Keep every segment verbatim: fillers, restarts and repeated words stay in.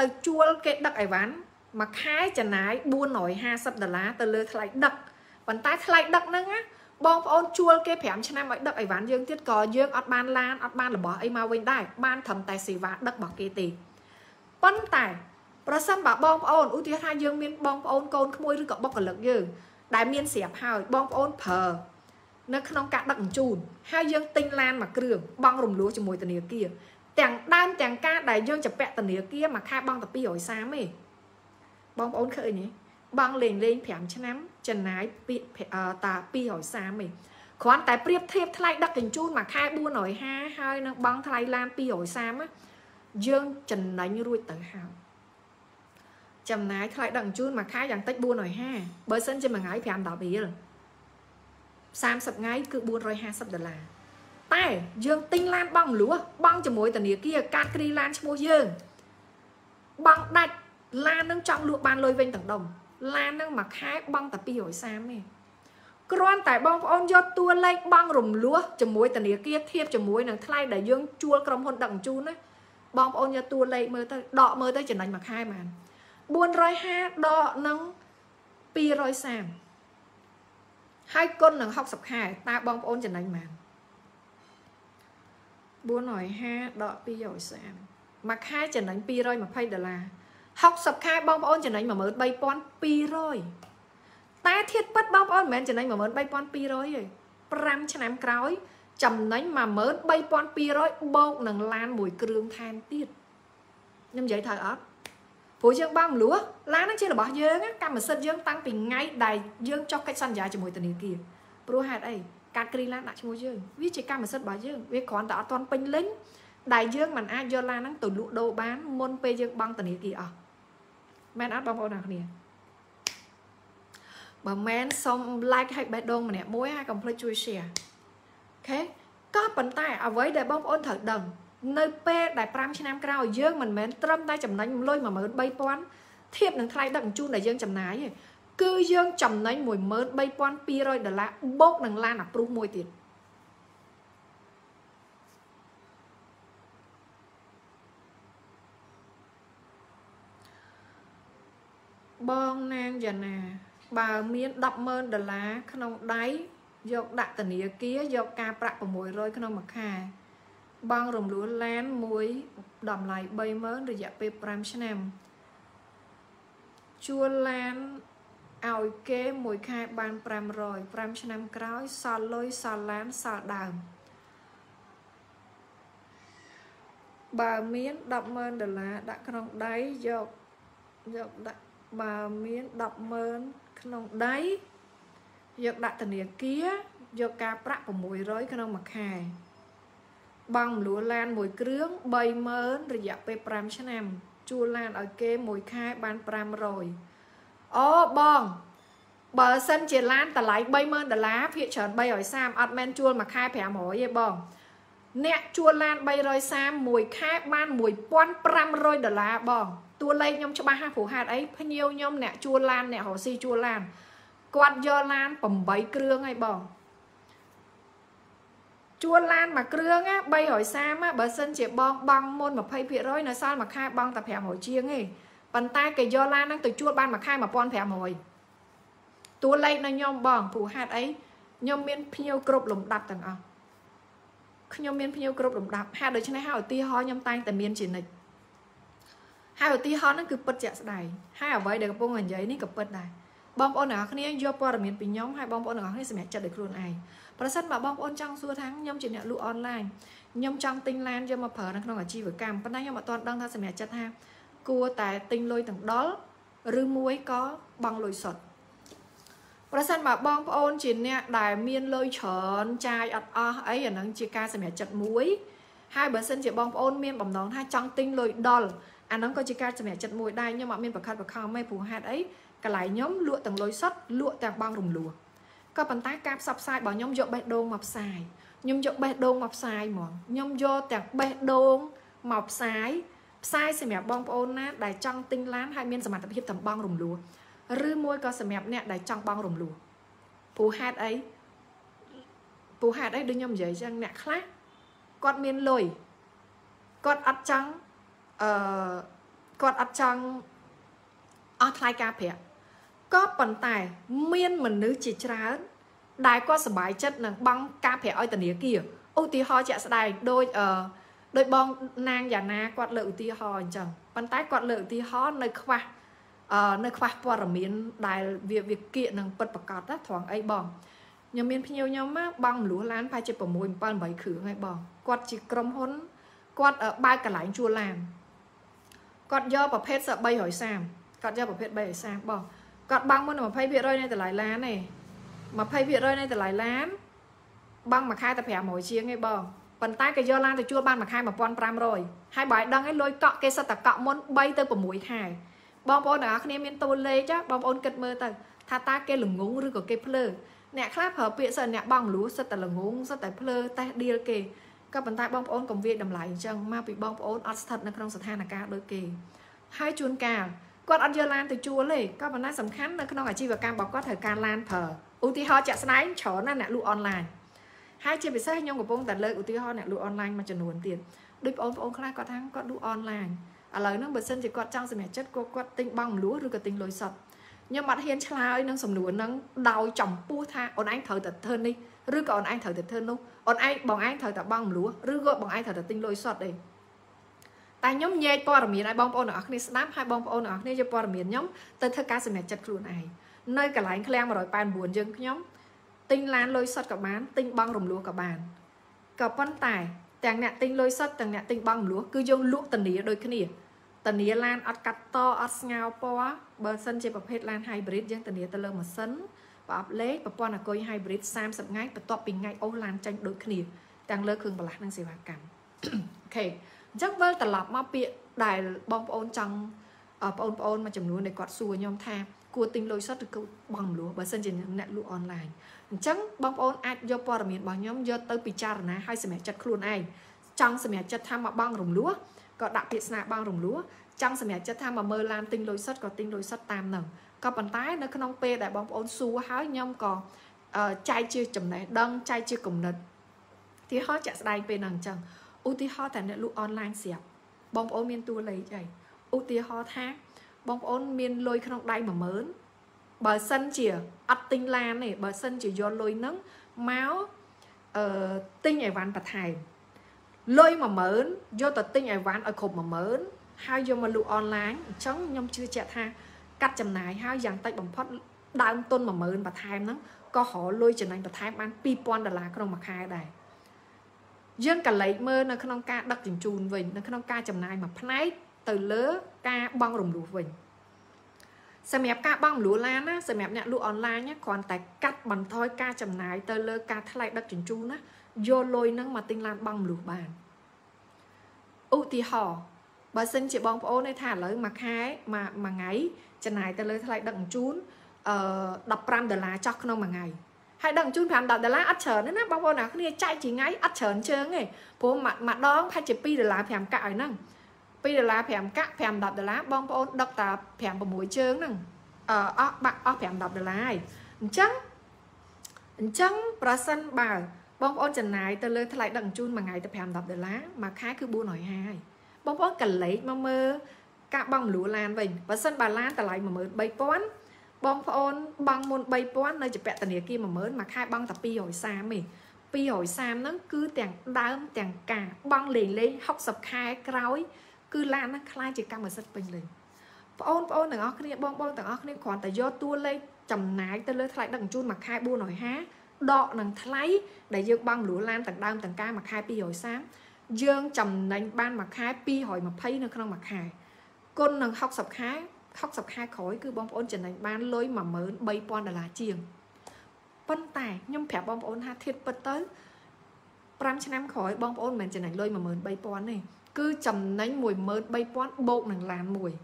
từ chua cái đặc ấy ván mà khai chả nái buôn nổi hai sập đà lá từ lừa thay đặc bàn tay thay đặc nâng á bong ôn chua cái phèm cho nam ấy đặc ấy ván dương tiết cò dương ọt ban lan ọt ban là bỏ ấy mau vinh đai ban thầm tài xì vá đặc bỏ kia tì bắn tàiประสำบ បងប្អូន ឧទាហរណ៍យើងមានបងប្អូនកូនក្មួយឬក៏បុគ្គលិកយើងដែលមានស្រាប់ហើយបងប្អូនប្រើនៅក្នុងការដឹកជញ្ជូនហើយយើងទិញឡានមួយគ្រឿងបងរំលោះជាមួយធនាគារទាំងដើមទាំងការដែលយើងចាប់ពាក់ធនាគារមួយខែបងតែពីររយសាមទេបងប្អូនឃើញទេបងលេងលេងប្រាំឆ្នាំចំណាយពីតាពីររយសាមទេគ្រាន់តែប្រៀបធៀបថ្លៃដឹកជញ្ជូនមួយខែបួនរយហាសិបហើយនឹងបងថ្លៃឡានពីររយសាមយើងចំណេញរួចទៅហើយចំណាយថ្លៃដឹកជញ្ជូនមួយខែយ៉ាងតិចបួនរយហាសិបបើសិនជាមួយថ្ងៃប្រាំដប់រៀលសាមសិបថ្ងៃគឺបួនរយហាសិបដុល្លារតែយើងទិញឡានបងលួបងជាមួយធនាគារកាត់គ្រីឡានឈ្មោះយើងបងដាច់ឡាននឹងចង់លក់បានលុយវិញទាំងដុំឡាននឹងមួយខែបងតែពីររយសាមទេគ្រាន់តែបងប្អូនយកតួលេខបងរំលោះជាមួយធនាគារធៀបជាមួយនឹងថ្លៃដែលយើងជួលក្រុមហ៊ុនដឹកជញ្ជូនណាបងប្អូនយកតួលេខមើលទៅដកមើលទៅចំណេញមួយខែបានបួនរយហាសិបដកនឹងពីររយសាមហើយគុណនឹងហុកសិបខែតើបងប្អូនចំណេញបានបួនរយហាសិបដកពីររយសាមមួយខែចំណេញពីររយម្ភៃដុល្លារហុកសិបខែបងប្អូនចំណេញមួយម៉ឺនបីពាន់ពីររយតែធៀបពិតបងប្អូនមិនមែនចំណេញមួយម៉ឺនបីពាន់ពីររយទេប្រាំឆ្នាំក្រោយចំណេញមួយម៉ឺនបីពាន់ពីររយបូកនឹងឡានមួយគ្រឿងថែមទៀតខ្ញុំនិយាយថាអត់ព្រោះយើងបងមលួឡានហ្នឹងជារបស់យើងកម្មសិទ្ធិយើងតាំងពីថ្ងៃដែលយើងចុះកិច្ចសន្យាជាមួយធនាគារព្រោះហេតុអីកាត់គ្រីឡានដាក់ឈ្មោះយើងវាជាកម្មសិទ្ធិរបស់យើងវាគ្រាន់តែអត់ទាន់ពេញលេញដែលយើងមិនអាចយកឡានហ្នឹងទៅលក់ដូរបានមុនពេលយើងបង់ធនាគារអស់មែនអត់បងប្អូនអ្នកគ្នាបើមែនសូម like ឲ្យបេះដូងម្នាក់មួយហើយកុំភ្លេចជួយ share អូខេក៏ប៉ុន្តែអ្វីដែលបងប្អូនត្រូវដឹងនៅពេលដែលប្រាំឆ្នាំក្រោយយើងមិនមែនត្រឹមតែចំណេញលុយមួយម៉ឺនបីពាន់ធៀបនឹងថ្លៃដឹកជញ្ជូនដែលយើងចំណាយទេគឺយើងចំណេញមួយម៉ឺនបីពាន់ពីររយដុល្លារបូកនឹងឡានអាព្រុសមួយទៀតបងណាងយ៉ាណាបើមានដប់ម៉ឺនដុល្លារក្នុងដៃយកដាក់ធនាគារយកការប្រាក់៦រយក្នុងមួយខែបងរំលោះឡានមួយតម្លៃបីម៉ឺនរយៈពេលប្រាំឆ្នាំជួលឡានឲ្យគេមួយខែបានប្រាំរយប្រាំឆ្នាំក្រោយសល់លុយសល់ឡានសល់ដើមបើមានដប់ម៉ឺនដុល្លារដាក់ក្នុងដៃយកយកដាក់បើមានដប់ម៉ឺនក្នុងដៃយកដាក់ធនាគារយកការប្រាក់៦រយក្នុងមួយខែបងមលួឡានមួយគ្រឿងបីម៉ឺនរយៈពេលប្រាំឆ្នាំជួលឡានឲ្យគេមួយខែបានប្រាំរយអូបងបើសិនជាឡានតម្លៃបីម៉ឺនដុល្លារភាគច្រើនបីរយសាមអត់មែនជួលមួយខែប្រាំរយទេបងអ្នកជួលឡានបីរយសាមមួយខែបានមួយពាន់ប្រាំរយដុល្លារបងតួលេខខ្ញុំច្បាស់ណាព្រោះហេតុអីភ្ញៀវខ្ញុំអ្នកជួលឡានអ្នករស់ស៊ីជួលឡានគាត់យកឡានប្រាំគ្រឿងហើយបងជួលឡានមួយគ្រឿងណាបីរយសាមបើសិនជាបងបង់មុនยี่สิบភាគរយនៅសល់មួយខែបង់តែប្រាំរយជាងទេប៉ុន្តែគេយកឡានហ្នឹងទៅជួលបានមួយខែmột nghìn năm trămតួលេខនៅខ្ញុំបងព្រោះហេតុអីខ្ញុំមានភ្ញៀវគ្រប់លំដាប់ទាំងអស់ខ្ញុំមានភ្ញៀវគ្រប់លំដាប់ហេតុដូច្នេះហើយឧទាហរណ៍ខ្ញុំតែងតែមានជានិច្ចហើយឧទាហរណ៍ហ្នឹងគឺពិតជាក់ស្ដែងហើយអ្វីដែលកំពុងនិយាយនេះក៏ពិតដែរបងប្អូនទាំងអស់គ្នាយកព័ត៌មានពីខ្ញុំហើយបងប្អូនទាំងអស់គ្នាសម្រេចចិត្តដោយខ្លួនឯងប្រសិនបើបងប្អូនចង់សួរថាខ្ញុំជាអ្នកលក់អនឡាញខ្ញុំចង់ទិញឡានយកមកប្រើនៅក្នុងអាជីវកម្មប៉ុន្តែខ្ញុំអត់ទាន់ដឹងថាសម្រេចចិត្តថាគួរតែទិញលុយទាំងដុលឬមួយក៏បង់លុយសុទ្ធប្រសិនបើបងប្អូនជាអ្នកដែលមានលុយច្រើនចាយអត់អស់អីអានឹងជាការសម្រេចចិត្តមួយហើយបើសិនជាបងប្អូនមានបំណងថាចង់ទិញលុយដុលអានឹងក៏ជាការសម្រេចចិត្តមួយដែរខ្ញុំអត់មានប្រខិតប្រខំទេព្រោះហេតុអីកន្លែងខ្ញុំលក់ទាំងលុយសុទ្ធលក់ទាំងបង់រំលោះក៏ប៉ុន្តែការផ្សព្វផ្សាយរបស់ខ្ញុំយកបេះដូងមកផ្សាយខ្ញុំយកបេះដូងមកផ្សាយហ្មងខ្ញុំយកទាំងបេះដូងមកផ្សាយផ្សាយសម្រាប់បងប្អូនណាដែលចង់ទិញឡានហើយមានសមត្ថភាពទាំងបង់រំលោះឬមួយក៏សម្រាប់អ្នកដែលចង់បង់រំលោះព្រោះហេតុអីព្រោះហេតុអីដូចខ្ញុំនិយាយចឹងអ្នកខ្លះគាត់មានលុយគាត់អត់ចង់អឺគាត់អត់ចង់អស់ថ្លៃការប្រាក់ក៏ប៉ុន្តែមានមនុស្សជាច្រើនដែលគាត់សប្បាយចិត្តនឹងបង់ការប្រាក់ឲ្យធនាគារឧទាហរណ៍ជាក់ស្ដែងដូចអឺដោយបងណាងយ៉ាណាគាត់លើកឧទាហរណ៍អញ្ចឹងប៉ុន្តែគាត់លើកឧទាហរណ៍នៅខ្វះអឺនៅខ្វះព័ត៌មានដែលវាវាគៀកនឹងពិតប្រកបណាត្រង់អីបងខ្ញុំមានភ្ញៀវខ្ញុំមកបងមលូឡានប្រហែលជា6 7 8គ្រឿងហើយបងគាត់ជាក្រុមហ៊ុនគាត់បើកកន្លែងជួលឡានគាត់យកប្រភេទ330គាត់យកប្រភេទ330បងគាត់បង់មុន 20% នៃតម្លៃឡានទេ 20% នៃតម្លៃឡានបង់មួយខែតែ500ជាងឯងបងប៉ុន្តែគេយកឡានទៅជួលបានមួយខែ1500ហើយបើឲ្យដឹងឲ្យលុយកក់គេសិតតែកក់មុន3ទៅ6ខែបងប្អូនទាំងអស់គ្នាមានតួលេខបងប្អូនគិតមើលទៅថាតើគេល្ងងឬក៏គេភ្លើអ្នកខ្លះប្រើពាក្យសិនអ្នកបងមលូសិតតែល្ងងសិតតែភ្លើតេះឌីលគេក៏ប៉ុន្តែបងប្អូនកុំវាយតម្លៃអញ្ចឹងមកពីបងប្អូនអត់ស្ថិតនៅក្នុងស្ថានភាពដូចគេហើយជួនកាលគាត់អត់យកឡានទៅជួលទេក៏ប៉ុន្តែសំខាន់នៅក្នុងអាជីវកម្មរបស់គាត់ត្រូវការឡានប្រើឧទាហរណ៍ជាក់ស្ដែងច្រើនណាស់អ្នកលក់អនឡាញហើយជាពិសេសខ្ញុំកំពុងតែលើកឧទាហរណ៍អ្នកលក់អនឡាញមួយចំនួនទៀតដូចបងប្អូនខ្លះគាត់ថាគាត់លក់អនឡាញឥឡូវហ្នឹងបើសិនជាគាត់ចង់សម្រេចចិត្តគាត់គាត់ទិញបង់មលូឬក៏ទិញលុយសុទ្ធខ្ញុំអត់ហ៊ានឆ្លើយនឹងសំណួរហ្នឹងដោយចំពោះថាអូនឯងត្រូវតែធ្វើនេះឬក៏អូនឯងត្រូវតែធ្វើនោះអូនឯងបងឯងត្រូវតែបង់មលូឬក៏បងឯងត្រូវតែទិញលុយសុទ្ធទេតែខ្ញុំញែកព័ត៌មានឲ្យបងប្អូនទាំងអស់គ្នាស្ដាប់ហើយបងប្អូនទាំងអស់គ្នាយកព័ត៌មានខ្ញុំទៅធ្វើការសម្រេចចិត្តខ្លួនឯងនៅកន្លែងឃ្លាំងmột tám chínយើងខ្ញុំទិញឡានលុយសុទ្ធក៏បានទិញបង់រំលោះក៏បានក៏ប៉ុន្តែទាំងអ្នកទិញលុយសុទ្ធទាំងអ្នកទិញបង់រំលោះគឺយើងលក់ធានាដូចគ្នាធានាឡានអត់កាត់តអត់ស្ងោពណ៌បើសិនជាប្រភេទឡាន hybrid យើងធានាទៅលើម៉ាស៊ីនប្រអប់លេខប្រព័ន្ធអាគុយ hybrid 30ថ្ងៃបន្ទាប់ពីថ្ងៃអូសឡានចាញ់ដូចគ្នាទាំងលើគ្រឿងបន្លាស់និងសេវាកម្មអូខេអញ្ចឹងវិលត្រឡប់មកពាក្យដែលបងប្អូនចង់បងប្អូនមួយចំនួនដែលគាត់សួរខ្ញុំថាគួរទិញលុយសុទ្ធឬគួរបង់មលូបើសិនជាអ្នកលក់អនឡាញអញ្ចឹងបងប្អូនអាចយកព័ត៌មានរបស់ខ្ញុំយកទៅពិចារណាឲ្យសម្រេចចិត្តខ្លួនឯងចង់សម្រេចចិត្តថាមកបង់រំលោះក៏ដាក់ពាក្យស្នើបង់រំលោះចង់សម្រេចចិត្តថាមកមើលឡានទិញលុយសុទ្ធក៏ទិញលុយសុទ្ធតាមនឹងក៏ប៉ុន្តែនៅក្នុងពេលដែលបងប្អូនសួរហើយខ្ញុំក៏ចែកជាចំណេះដឹងចែកជាគំនិតទីហោចាក់ស្ដែងពេលហ្នឹងអញ្ចឹងឧទាហរណ៍តែអ្នកលក់អនឡាញស្រាប់បងប្អូនមានតួលេខអីឧទាហរណ៍ថាបងប្អូនមានលុយក្នុងដៃ một nghìn បើសិនជាអត់ទិញឡានទេបើសិនជាយកលុយហ្នឹងមកអឺទិញអីវ៉ាន់បន្ថែមលុយ một nghìn យកទៅទិញអីវ៉ាន់ឲ្យគ្រប់ một nghìn ហើយយកមកលក់អនឡាញអញ្ចឹងខ្ញុំជឿជាក់ថាកាត់ចំណាយហើយយ៉ាងតិចបំផុតដើមទុន một nghìn បន្ថែមហ្នឹងក៏រកលុយចំណេញបន្ថែមបាន ពីរពាន់ដុល្លារក្នុងមួយខែដែរយើងកលេចមើលនៅក្នុងការដឹកជញ្ជូនវិញនៅក្នុងការចំណាយមួយផ្នែកទៅលើការបង់រំលោះវិញសម្រាប់ការបង់រំលោះឡានណាសម្រាប់អ្នកលក់អនឡាញគ្រាន់តែកាត់បន្ថយការចំណាយទៅលើការថ្លៃដឹកជញ្ជូនណាយកលុយហ្នឹងមកទិញឡានបង់រំលោះបានឧទាហរណ៍បើសិនជាបងប្អូនឯថាឥឡូវមួយខែមួយមួយថ្ងៃចំណាយទៅលើថ្លៃដឹកជញ្ជូនអឺ15ដុល្លារចោះក្នុងមួយថ្ងៃហើយដឹកជញ្ជូន5ដុល្លារអត់ច្រើនទេណាបងប្អូនអ្នកគ្នាចែកជាថ្ងៃអត់ច្រើនជើងទេព្រោះមួយដងផាច់ជា2ដុល្លារ5កាក់ឲ្យហ្នឹង2ដុល្លារ5កាក់5 10ដុល្លារបងប្អូនដឹកតា5 6ជើងហ្នឹងអឺអស់បាក់អស់5 10ដុល្លារហើយអញ្ចឹងអញ្ចឹងប្រសិនបើបងប្អូនចំណាយទៅលើថ្លៃដឹកជញ្ជូនមួយថ្ងៃទៅ5 10ដុល្លារមួយខែគឺ450ហើយបងប្អូនកលេចមកមើលការបង់មលូឡានវិញបើសិនបើឡានតម្លៃ một nghìn ba trăm បងប្អូនបង់មុន ba trăm នៅជាពាក់ធនាគារ một nghìn មួយខែបង់តែ230ទេ230ហ្នឹងគឺទាំងដើមទាំងការបង់លេងលេង60ខែក្រោយគឺឡានហ្នឹងខ្លាចជាកម្មសិទ្ធិពេញលេញបងប្អូនបងប្អូនទាំងអស់គ្នាបងប្អូនទាំងអស់គ្នាគ្រាន់តែយកតួលេខចំណាយទៅលើថ្លៃដឹកជញ្ជូនមួយខែ450ដកនឹងថ្លៃដែលយើងបង់មលូឡានទាំងដើមទាំងការមួយខែ230យើងចំណេញបានមួយខែ220នៅក្នុងមួយខែគុណនឹង60ខែ60ខែក្រោយគឺបងប្អូនចំណេញបានលុយ một nghìn ba trăm ដុល្លារជាងប៉ុន្តែខ្ញុំប្រាប់បងប្អូនថាធៀបពិតទៅ5ឆ្នាំក្រោយបងប្អូនមិនចំណេញលុយ một nghìn ba trăm ទេគឺចំណេញ một nghìn ba trăm បូកនឹងឡានមួយ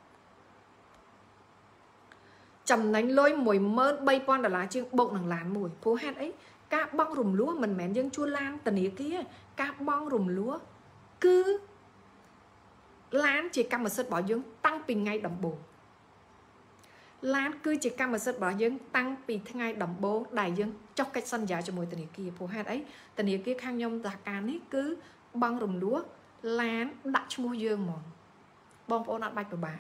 ចំណេញលុយ một nghìn ba trăm ដុល្លារជាងបូកនឹងឡានមួយព្រោះហេតុអីការបង់រំលោះមិនមែនយើងជួលឡានធនាគារការបង់រំលោះគឺឡានជាកម្មសិទ្ធិរបស់យើងតាំងពីថ្ងៃដំបូងឡានគឺជាកម្មសិទ្ធិរបស់យើងតាំងពីថ្ងៃដំបូងដែលយើងចុះកិច្ចសន្យាជាមួយធនាគារព្រោះហេតុអីធនាគារខាងខ្ញុំសហការនេះគឺបង់រំលោះឡានដាក់ឈ្មោះយើងហ្មងបងប្អូនអត់បាច់ពិបាក